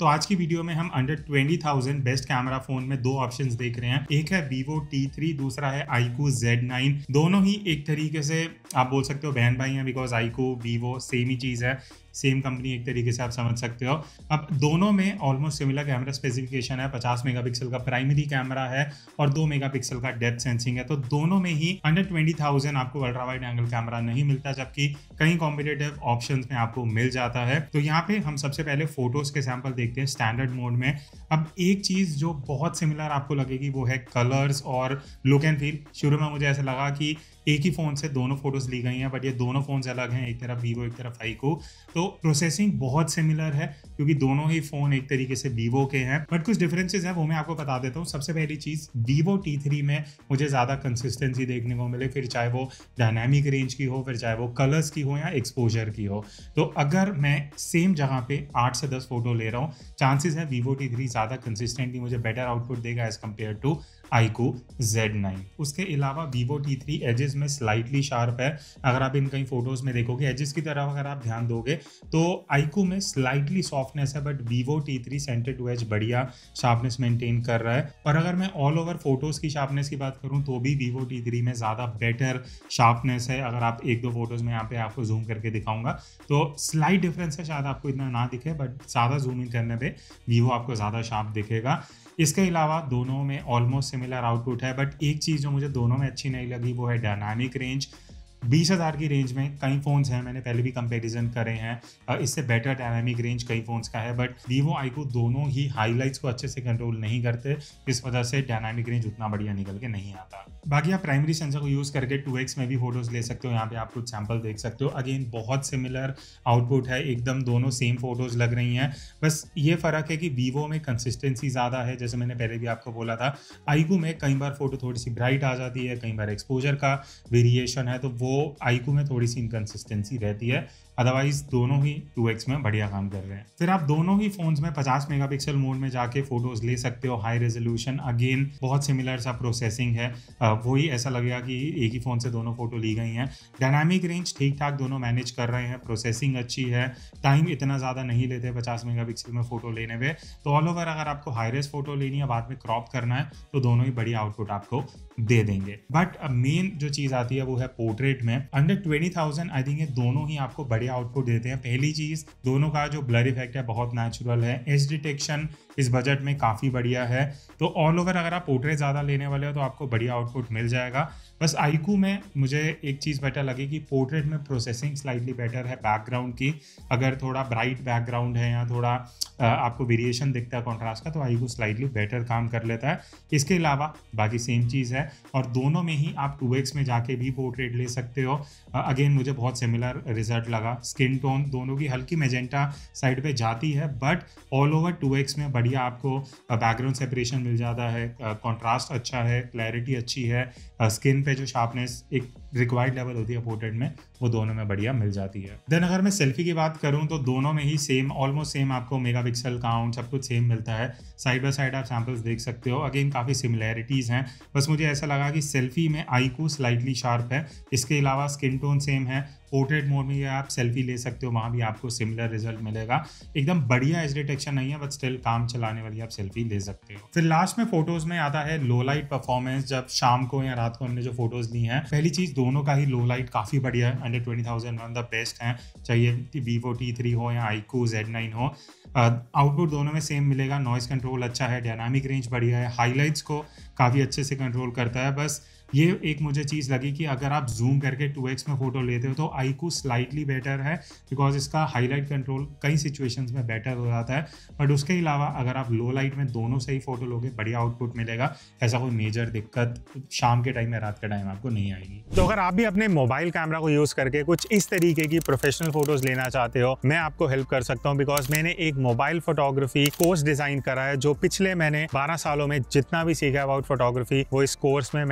तो आज की वीडियो में हम अंडर 20,000 बेस्ट कैमरा फोन में दो ऑप्शंस देख रहे हैं। एक है Vivo T3, दूसरा है iQOO Z9। दोनों ही एक तरीके से आप बोल सकते हो बहन भाई हैं, बिकॉज iQOO Vivo सेम ही चीज़ है, सेम कंपनी एक तरीके से आप समझ सकते हो। अब दोनों में ऑलमोस्ट सिमिलर कैमरा स्पेसिफिकेशन है। 50 मेगापिक्सल का प्राइमरी कैमरा है और 2 मेगापिक्सल का डेप्थ सेंसिंग है। तो दोनों में ही अंडर 20,000 आपको अल्ट्रा वाइड एंगल कैमरा नहीं मिलता, जबकि कई कॉम्पिटेटिव ऑप्शंस में आपको मिल जाता है। तो यहाँ पे हम सबसे पहले फोटोज के सैंपल देखते हैं स्टैंडर्ड मोड में। अब एक चीज जो बहुत सिमिलर आपको लगेगी वो है कलर्स और लुक एंड फील। शुरू में मुझे ऐसा लगा कि एक ही फोन से दोनों फोटोज ली गई हैं, बट ये दोनों फोन्स अलग हैं, एक तरफ Vivo एक तरफ iQOO। तो प्रोसेसिंग बहुत सिमिलर है क्योंकि दोनों ही फोन एक तरीके से Vivo के हैं, बट कुछ डिफरेंसेस हैं वो मैं आपको बता देता हूँ। सबसे पहली चीज, Vivo T3 में मुझे ज्यादा कंसिस्टेंसी देखने को मिले, फिर चाहे वो डायनामिक रेंज की हो, फिर चाहे वो कलर्स की हो या एक्सपोजर की हो। तो अगर मैं सेम जगह पे 8 से 10 फोटो ले रहा हूँ, चांसेस है Vivo T3 ज्यादा कंसिस्टेंटली मुझे बेटर आउटपुट देगा as compare to iQOO Z9। उसके अलावा Vivo T3 एजेस में स्लाइटली शार्प है। अगर आप इन कई फोटोज में देखोगे एजेस की तरफ अगर आप ध्यान दोगे तो iQOO में स्लाइटली सॉफ्टनेस है, but Vivo T3 center to edge बढ़िया शार्पनेस मेंटेन कर रहा है। और अगर मैं ऑल ओवर फोटोज की शार्पनेस की बात करूं तो भी Vivo T3 में ज़्यादा बेटर शार्पनेस है। अगर आप एक दो फोटोज में यहाँ पे आपको जूम करके दिखाऊंगा तो स्लाइट डिफरेंस है, शायद आपको इतना ना दिखे, बट ज़्यादा जूम इन करने पे Vivo आपको ज़्यादा शार्प दिखेगा। इसके अलावा दोनों में ऑलमोस्ट सिमिलर आउटपुट है, बट एक चीज़ जो मुझे दोनों में अच्छी नहीं लगी वो है डायनामिक रेंज। 20,000 की रेंज में कई फ़ोन्स हैं, मैंने पहले भी कंपैरिजन करे हैं, इससे बेटर डायनामिक रेंज कई फ़ोन्स का है, बट Vivo iQOO दोनों ही हाईलाइट्स को अच्छे से कंट्रोल नहीं करते, इस वजह से डायनामिक रेंज उतना बढ़िया निकल के नहीं आता। बाकी आप प्राइमरी सेंसर को यूज़ करके 2x में भी फोटोज़ ले सकते हो। यहाँ पे आप कुछ सैंपल देख सकते हो। अगेन बहुत सिमिलर आउटपुट है, एकदम दोनों सेम फोटोज़ लग रही हैं। बस ये फ़र्क है कि Vivo में कंसिस्टेंसी ज़्यादा है, जैसे मैंने पहले भी आपको बोला था। iQOO में कई बार फोटो थोड़ी सी ब्राइट आ जाती है, कई बार एक्सपोजर का वेरिएशन है, तो वो iQOO में थोड़ी सी इनकंसिस्टेंसी रहती है। अदरवाइज दोनों ही 2x में बढ़िया काम कर रहे हैं। फिर आप दोनों ही फोन्स में 50 मेगापिक्सल मोड में जाके फोटोज ले सकते हो, हाई रेजोल्यूशन। अगेन बहुत सिमिलर सा प्रोसेसिंग है, वही ऐसा लगेगा कि एक ही फोन से दोनों फोटो ली गई हैं। डायनामिक रेंज ठीक ठाक दोनों मैनेज कर रहे हैं, प्रोसेसिंग अच्छी है, टाइम इतना ज़्यादा नहीं लेते 50 मेगापिक्सल में फोटो लेने में। तो ऑल ओवर अगर आपको हाई रेज फोटो लेनी है, बाद में क्रॉप करना है, तो दोनों ही बढ़िया आउटपुट आपको दे देंगे। बट मेन जो चीज़ आती है वो है पोर्ट्रेट में। अंडर 20,000 आई थिंक ये दोनों ही आपको बढ़िया आउटपुट देते हैं। पहली चीज, दोनों का जो ब्लर इफेक्ट है बहुत नेचुरल है। एज डिटेक्शन इस बजट में काफ़ी बढ़िया है। तो ऑल ओवर अगर आप पोर्ट्रेट ज़्यादा लेने वाले हो तो आपको बढ़िया आउटपुट मिल जाएगा। बस iQOO में मुझे एक चीज़ बेटर लगी कि पोर्ट्रेट में प्रोसेसिंग स्लाइटली बेटर है बैकग्राउंड की। अगर थोड़ा ब्राइट बैकग्राउंड है या थोड़ा आपको वेरिएशन दिखता है कॉन्ट्रास्ट का, तो iQOO स्लाइटली बेटर काम कर लेता है। इसके अलावा बाकी सेम चीज़ है और दोनों में ही आप 2x में जाके भी पोर्ट्रेट ले सकते हो। अगेन मुझे बहुत सिमिलर रिजल्ट लगा। स्किन टोन दोनों की हल्की मेजेंटा साइड पे जाती है, बट ऑल ओवर 2x में बढ़िया आपको बैकग्राउंड सेपरेशन मिल जाता है, कॉन्ट्रास्ट अच्छा है, क्लैरिटी अच्छी है, स्किन पे जो शार्पनेस एक रिक्वायर्ड लेवल होती है पोर्ट्रेट में, वो दोनों में बढ़िया मिल जाती है। देन अगर मैं सेल्फी की बात करूं तो दोनों में ही सेम, ऑलमोस्ट सेम आपको मेगापिक्सल काउंट सब कुछ सेम मिलता है। साइड बाय साइड आप सैंपल्स देख सकते हो। अगेन काफ़ी सिमिलैरिटीज़ हैं। बस मुझे ऐसा लगा कि सेल्फी में iQOO स्लाइटली शार्प है। इसके अलावा स्किन टोन सेम है। पोर्ट्रेट मोड में आप सेल्फी ले सकते हो, वहाँ भी आपको सिमिलर रिजल्ट मिलेगा। एकदम बढ़िया एज डिटेक्शन नहीं है, बट स्टिल काम चलाने वाली आप सेल्फी ले सकते हो। फिर लास्ट में फोटोज में आता है लो लाइट परफॉर्मेंस। जब शाम को या रात को हमने जो फोटोज ली हैं, पहली चीज़ दोनों का ही लो लाइट काफ़ी बढ़िया है। अंडर 20,000 वन द बेस्ट हैं, चाहिए Vivo T3 हो या iQOO Z9 हो। आउटपुट दोनों में सेम मिलेगा। नॉइस कंट्रोल अच्छा है, डायनामिक रेंज बढ़िया है, हाईलाइट्स को काफ़ी अच्छे से कंट्रोल करता है। बस ये एक मुझे चीज़ लगी कि अगर आप जूम करके 2x में फोटो लेते हो तो iQOO स्लाइटली बेटर है, बिकॉज इसका हाईलाइट कंट्रोल कई सिचुएशंस में बेटर हो जाता है। बट उसके अलावा अगर आप लो लाइट में दोनों से ही फोटो लोगे, बढ़िया आउटपुट मिलेगा। ऐसा कोई मेजर दिक्कत शाम के टाइम या रात के टाइम आपको नहीं आएगी। तो अगर आप भी अपने मोबाइल कैमरा को यूज़ करके कुछ इस तरीके की प्रोफेशनल फोटोज लेना चाहते हो, मैं आपको हेल्प कर सकता हूँ, बिकॉज मैंने एक मोबाइल फोटोग्राफी कोर्स डिज़ाइन करा है, जो पिछले मैंने 12 सालों में जितना भी सीखा अबाउट फोटोग्राफी वो इस कोर्स में मैंने शेयर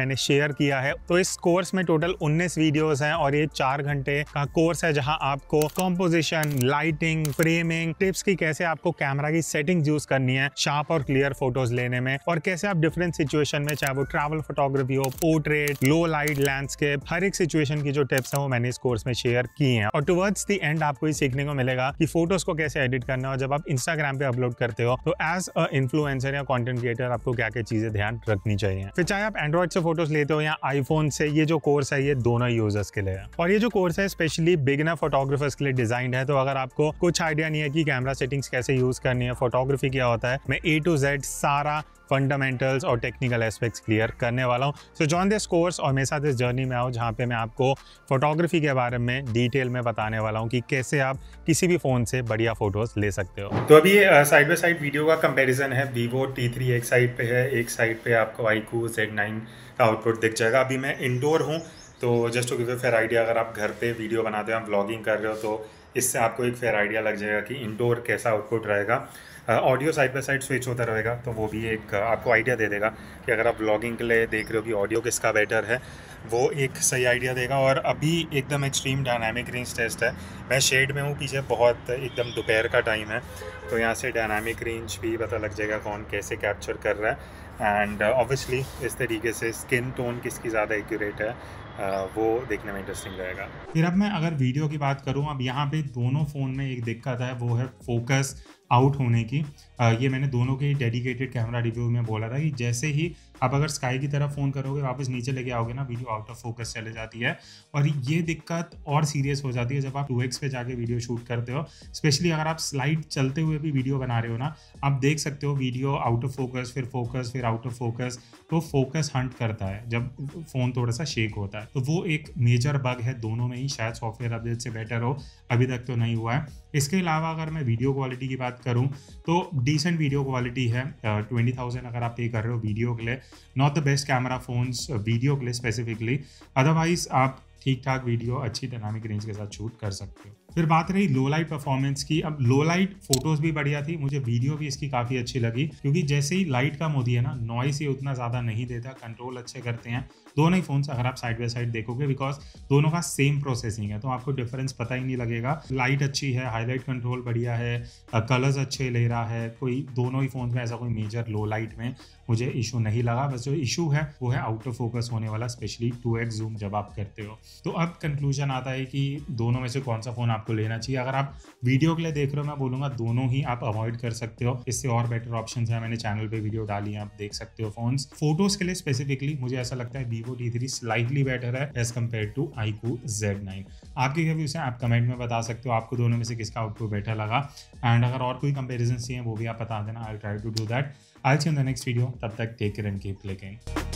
शेयर किया है। तो इस कोर्स में टोटल 19 वीडियोस हैं और ये 4 घंटे का कोर्स है, जहां आपको कॉम्पोजिशन, लाइटिंग, फ्रेमिंग, टिप्स की कैसे आपको कैमरा की सेटिंग्स यूज करनी है शार्प और क्लियर फोटोज लेने में, और कैसे आप डिफरेंट सिचुएशन में, चाहे वो ट्रैवल फोटोग्राफी हो, पोर्ट्रेट, लो लाइट, लैंडस्केप, हर एक सिचुएशन की जो टिप्स है वो मैंने इस कोर्स में शेयर की हैं। और टुवर्ड्स द एंड आपको ये सीखने को मिलेगा कि फोटोज को कैसे एडिट करना है, और जब आप इंस्टाग्राम पे अपलोड करते हो तो एज अ इन्फ्लुएंसर या कंटेंट क्रिएटर आपको क्या क्या चीजें ध्यान रखनी चाहिए। फिर चाहे आप एंड्रॉइड से फोटोज लेते हो या आईफोन से, ये जो कोर्स है ये दोनों यूजर्स के लिए है। और ये जो कोर्स है स्पेशली बिगिनर फोटोग्राफर्स के लिए डिजाइंड है। तो अगर आपको कुछ आइडिया नहीं है कि कैमरा सेटिंग्स कैसे यूज करनी है, फोटोग्राफी क्या होता है, मैं A to Z सारा फंडामेंटल्स और टेक्निकल एस्पेक्ट्स क्लियर करने वाला हूँ। सो जॉइन दिस कोर्स और मेरे साथ इस जर्नी में आओ, जहाँ पे मैं आपको फोटोग्राफी के बारे में डिटेल में बताने वाला हूँ कि कैसे आप किसी भी फ़ोन से बढ़िया फोटोज ले सकते हो। तो अभी साइड बाय साइड वीडियो का कंपैरिजन है। Vivo T3 एक साइड पे है, एक साइड पे आपको iQOO Z9 का आउटपुट दिख जाएगा। अभी मैं इंडोर हूँ, तो just to give a fair idea, अगर आप घर पे वीडियो बनाते हो, आप व्लॉगिंग कर रहे हो, तो इससे आपको एक फेयर आइडिया लग जाएगा कि इंडोर कैसा आउटपुट रहेगा। Audio side by side switch होता रहेगा, तो वो भी एक आपको आइडिया दे देगा कि अगर आप व्लॉगिंग के लिए देख रहे हो कि ऑडियो किसका बेटर है, वो एक सही आइडिया देगा। और अभी एकदम एक्सट्रीम डायनामिक रेंज टेस्ट है। मैं शेड में हूँ पीछे, बहुत एकदम दोपहर का टाइम है, तो यहाँ से डायनामिक रेंज भी पता लग जाएगा कौन कैसे कैप्चर कर रहा है। एंड ऑब्वियसली इस तरीके से स्किन टोन किसकी ज़्यादा एक्यूरेट है, वो देखने में इंटरेस्टिंग रहेगा। फिर अब मैं अगर वीडियो की बात करूं, अब यहाँ पे दोनों फ़ोन में एक दिक्कत है, वो है फोकस आउट होने की। ये मैंने दोनों के डेडिकेटेड कैमरा रिव्यू में बोला था कि जैसे ही आप अगर स्काई की तरफ फ़ोन करोगे, वापस नीचे लेके आओगे ना, वीडियो आउट ऑफ फोकस चले जाती है। और ये दिक्कत और सीरियस हो जाती है जब आप 2x पे जाके वीडियो शूट करते हो। स्पेशली अगर आप स्लाइड चलते हुए भी वीडियो बना रहे हो ना, आप देख सकते हो वीडियो आउट ऑफ फोकस, फिर आउट ऑफ फोकस, तो फोकस हंट करता है जब फ़ोन थोड़ा सा शेक होता है। तो वो एक मेजर बग है दोनों में ही। शायद सॉफ्टवेयर अपडेट से बेटर हो, अभी तक तो नहीं हुआ है। इसके अलावा अगर मैं वीडियो क्वालिटी की बात करूं तो डिसेंट वीडियो क्वालिटी है। 20,000 अगर आप पे कर रहे हो वीडियो के लिए, not the best camera phones video के लिए स्पेसिफिकली, अदरवाइज आप ठीक ठाक वीडियो अच्छी डायनामिक रेंज के साथ शूट कर सकते हो। फिर बात रही लो लाइट परफॉर्मेंस की। अब लो लाइट फोटोज भी बढ़िया थी, मुझे वीडियो भी इसकी काफ़ी अच्छी लगी, क्योंकि जैसे ही लाइट कम होती है ना, नॉइस ये उतना ज़्यादा नहीं देता, कंट्रोल अच्छे करते हैं दोनों ही फोन्स। अगर आप साइड बाय साइड देखोगे, बिकॉज दोनों का सेम प्रोसेसिंग है, तो आपको डिफरेंस पता ही नहीं लगेगा। लाइट अच्छी है, हाईलाइट कंट्रोल बढ़िया है, कलर्स अच्छे ले रहा है, कोई दोनों ही फोन्स में ऐसा कोई मेजर लो लाइट में मुझे इशू नहीं लगा। बस जो इशू है वो है आउट ऑफ फोकस होने वाला, स्पेशली 2x जूम जब आप करते हो। तो अब कंक्लूजन आता है कि दोनों में से कौन सा फ़ोन आपको लेना चाहिए। अगर आप वीडियो के लिए देख रहे हो, मैं बोलूँगा दोनों ही आप अवॉइड कर सकते हो। इससे और बेटर ऑप्शन है, मैंने चैनल पे वीडियो डाली है, आप देख सकते हो फोन्स। फोटोज़ के लिए स्पेसिफिकली मुझे ऐसा लगता है Vivo T3 स्लाइटली बेटर है as compare to iQOO Z9। आपके क्या व्यूज़ हैं, आप कमेंट में बता सकते हो, आपको दोनों में से किसका आउटपुट बेटर लगा। एंड अगर और कोई कंपेरिजन चाहिए वो भी आप बता देना, I will try to do that. I'll see you in the next video. तब तक take care and keep clicking.